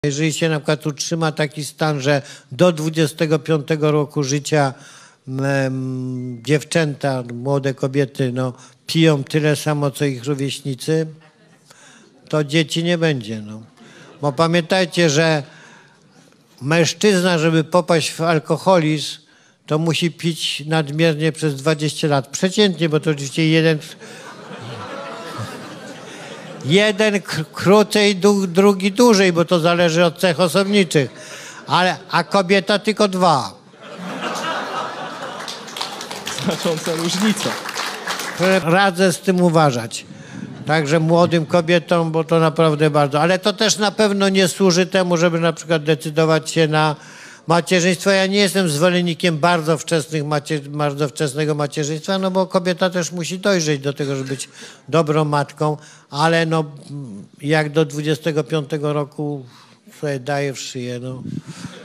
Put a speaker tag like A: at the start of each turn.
A: Jeżeli się na przykład utrzyma taki stan, że do 25 roku życia dziewczęta, młode kobiety piją tyle samo, co ich rówieśnicy, to dzieci nie będzie. Bo pamiętajcie, że mężczyzna, żeby popaść w alkoholizm, to musi pić nadmiernie przez 20 lat. Przeciętnie, bo to oczywiście jeden krócej, drugi dłużej, bo to zależy od cech osobniczych. A kobieta tylko 2.
B: Znacząca różnica.
A: Radzę z tym uważać. Także młodym kobietom, bo to naprawdę bardzo. Ale to też na pewno nie służy temu, żeby na przykład decydować się na macierzyństwo. Ja nie jestem zwolennikiem bardzo wczesnego macierzyństwa, bo kobieta też musi dojrzeć do tego, żeby być dobrą matką, ale jak do 25 roku sobie daje w szyję,